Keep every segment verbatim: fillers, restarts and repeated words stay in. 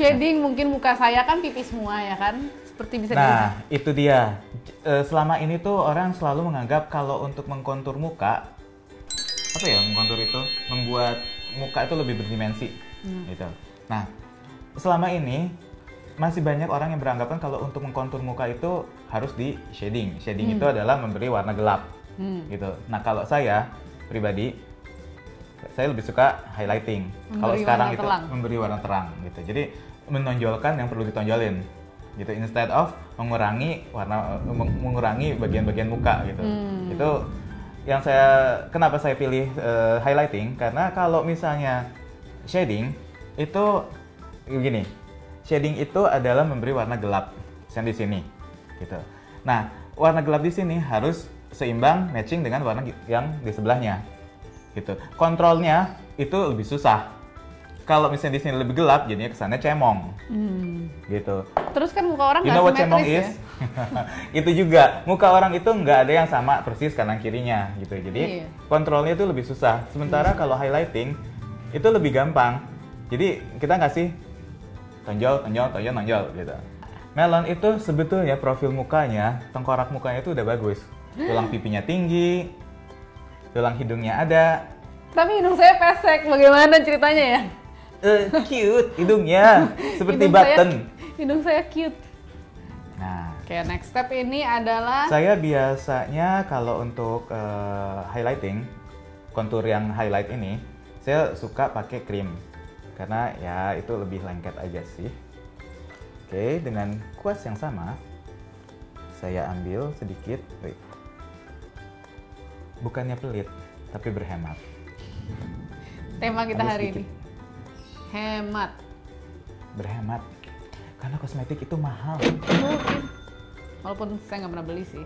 shading mungkin muka saya kan pipi semua ya kan? Seperti bisa Nah, dilihat. itu dia. E, selama ini tuh orang selalu menganggap kalau untuk mengkontur muka, apa ya mengkontur itu? Membuat muka itu lebih berdimensi, hmm. gitu. Nah, selama ini masih banyak orang yang beranggapan kalau untuk mengkontur muka itu harus di shading. Shading hmm. itu adalah memberi warna gelap, hmm. gitu. Nah, kalau saya pribadi, saya lebih suka highlighting. Kalau sekarang itu terang. Memberi warna terang, gitu. Jadi menonjolkan yang perlu ditonjolin, gitu. Instead of mengurangi warna, mengurangi bagian-bagian muka, gitu. Hmm. Itu yang saya, kenapa saya pilih uh, highlighting? Karena kalau misalnya shading itu begini, shading itu adalah memberi warna gelap, yang di sini, gitu. Nah, warna gelap di sini harus seimbang matching dengan warna yang di sebelahnya, gitu. Kontrolnya itu lebih susah. Kalau misalnya di sini lebih gelap, jadinya kesannya cemong, hmm. gitu. Terus kan muka orang nggak simetris, you know what cemong ya? Is? Itu juga, muka orang itu nggak ada yang sama persis kanan kirinya, gitu. Jadi yeah. kontrolnya itu lebih susah. Sementara hmm. kalau highlighting itu lebih gampang. Jadi kita ngasih tonjol, tonjol, tonjol, tonjol, gitu. Melon itu sebetulnya profil mukanya, tengkorak mukanya itu udah bagus. Tulang pipinya tinggi, tulang hidungnya ada. Tapi hidung saya pesek, bagaimana ceritanya ya? Uh, cute hidungnya, seperti hidung button. Saya, hidung saya cute. Nah, oke, okay, next step ini adalah saya biasanya kalau untuk uh, highlighting, kontur yang highlight ini, saya suka pakai krim karena ya itu lebih lengket aja sih. Oke, okay, dengan kuas yang sama, saya ambil sedikit. Wait. Bukannya pelit, tapi berhemat. Tema kita ambil hari sedikit. ini. Hemat. Berhemat. Karena kosmetik itu mahal. Mungkin. Walaupun saya nggak pernah beli sih.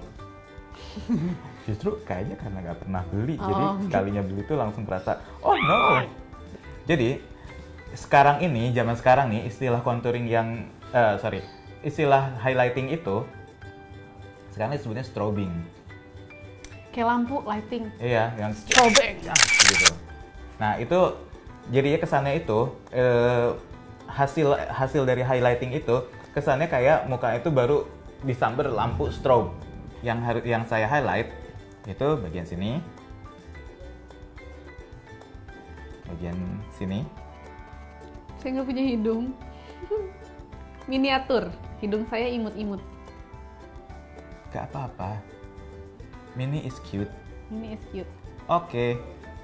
Justru kayaknya karena nggak pernah beli. Oh. Jadi sekalinya beli itu langsung terasa, oh no. Jadi sekarang ini, zaman sekarang nih, istilah contouring yang, uh, sorry, istilah highlighting itu sekarang disebutnya strobing. Kayak lampu lighting. Iya, yang strobing. Gitu. Nah itu jadinya kesannya itu eh, hasil hasil dari highlighting itu kesannya kayak muka itu baru disambar lampu strobe. Yang harus yang saya highlight itu bagian sini, bagian sini. Saya nggak punya hidung. Miniatur, hidung saya imut-imut. Gak apa-apa. Mini is cute. Mini is cute. Oke. Okay.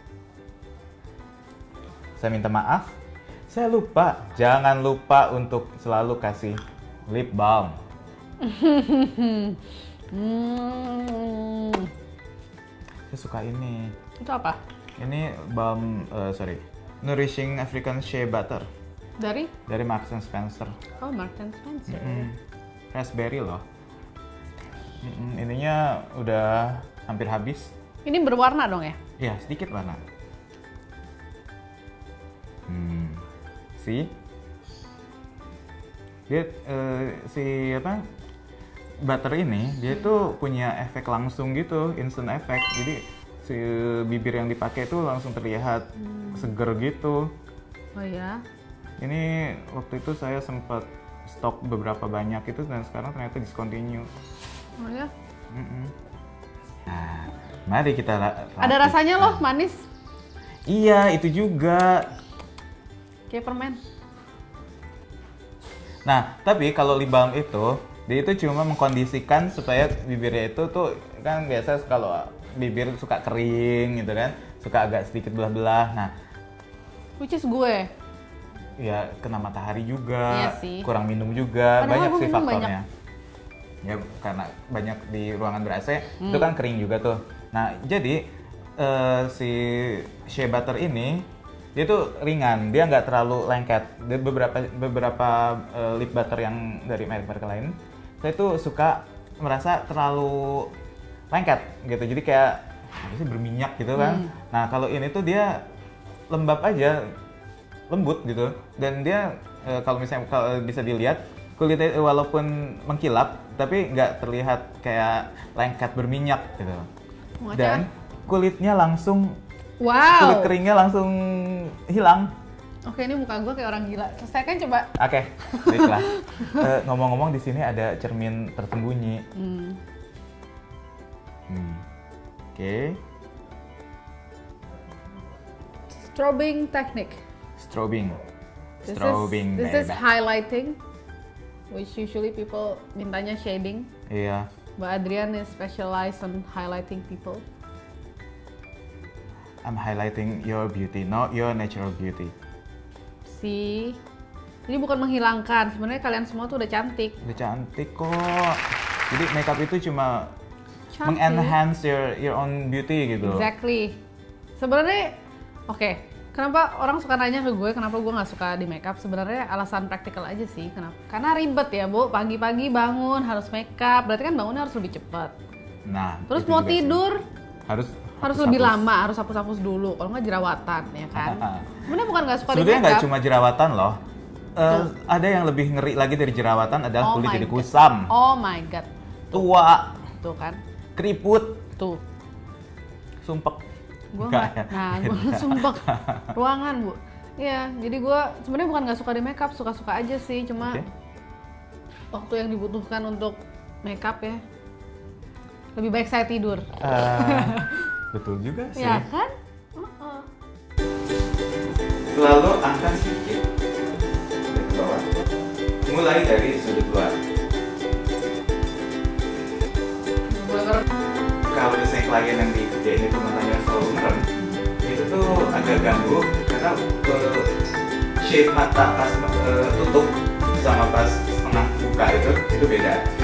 Saya minta maaf. Saya lupa. Jangan lupa untuk selalu kasih lip balm. hmm. Saya suka ini. Itu apa? Ini balm, uh, sorry, Nourishing African Shea Butter. Dari? Dari Marks and Spencer. Oh, Marks and Spencer. Mm-hmm. Raspberry loh. Mm-mm, ininya udah hampir habis. Ini berwarna dong ya? Iya, sedikit warna. Hmm, si dia uh, si apa butter ini dia tuh punya efek langsung gitu, instant effect. Jadi si bibir yang dipakai tuh langsung terlihat hmm. seger gitu. Oh ya? Ini waktu itu saya sempat stok beberapa banyak itu dan sekarang ternyata discontinue. Oh ya? Mm-mm. Nah, mari kita ra- ada rasanya loh, manis. Iya, itu juga. Kayak permen. Nah, tapi kalau lip balm itu, dia itu cuma mengkondisikan supaya bibirnya itu tuh, kan biasa kalau bibir suka kering gitu kan, suka agak sedikit belah-belah. Nah, which is gue. Ya, kena matahari juga, iya sih. kurang minum juga, padahal banyak sih faktornya. Banyak. Ya, karena banyak di ruangan ber-A C, hmm. itu kan kering juga tuh. Nah, jadi uh, si shea butter ini, dia tuh ringan, dia nggak terlalu lengket. Dia beberapa beberapa uh, lip butter yang dari merek-merek lain, saya tuh suka merasa terlalu lengket gitu. Jadi kayak apa sih berminyak gitu kan. Hmm. Nah kalau ini tuh dia lembab aja, lembut gitu. Dan dia uh, kalau misalnya kalau bisa dilihat kulitnya walaupun mengkilap, tapi nggak terlihat kayak lengket berminyak gitu. Macam? Dan kulitnya langsung wow. kulit keringnya langsung hilang. Oke, ini muka gue kayak orang gila. Selesaikan coba. Oke, baiklah. uh, ngomong-ngomong di sini ada cermin tersembunyi. Hmm. Hmm. Oke. Okay. Strobing Technic. Strobing. This Strobing. Is, this is highlighting, which usually people mintanya shading. Iya. But Adrian is specialized on highlighting people. I'm highlighting your beauty, not your natural beauty. See, ini bukan menghilangkan. Sebenarnya kalian semua tuh udah cantik. Udah cantik kok. Jadi makeup itu cuma cantik. Mengenhance your your own beauty gitu. Exactly. Sebenarnya, oke. Okay. Kenapa orang suka nanya ke gue kenapa gue nggak suka di makeup? Sebenarnya alasan praktikal aja sih. Kenapa? Karena ribet ya, Bu. Pagi-pagi bangun harus makeup. Berarti kan bangunnya harus lebih cepat. Nah. Terus mau tidur sih. harus harus lebih lama, harus hapus-hapus dulu. Kalau nggak jerawatan, ya kan? Sebenarnya bukan nggak suka di makeup. Sebenarnya nggak cuma jerawatan loh. Uh, ada yang lebih ngeri lagi dari jerawatan adalah oh kulit jadi God. kusam. Oh my god. Tua. Tuh kan. Keriput. Tuh. Sumpek. Gue nggak. Ya. Nah, gue sumpek. Ruangan, Bu. Iya, jadi gue sebenarnya bukan nggak suka di makeup, suka-suka aja sih. Cuma okay. waktu yang dibutuhkan untuk makeup ya, lebih baik saya tidur. Uh, betul juga sih. Ya kan? Uh-uh. Lalu angkat sedikit dari bawah, mulai dari sudut luar. Kalau misalnya klien yang dikerjain itu matanya selalu merem, itu tuh agak ganggu karena uh, shape mata pas uh, tutup sama pas setengah buka itu itu beda.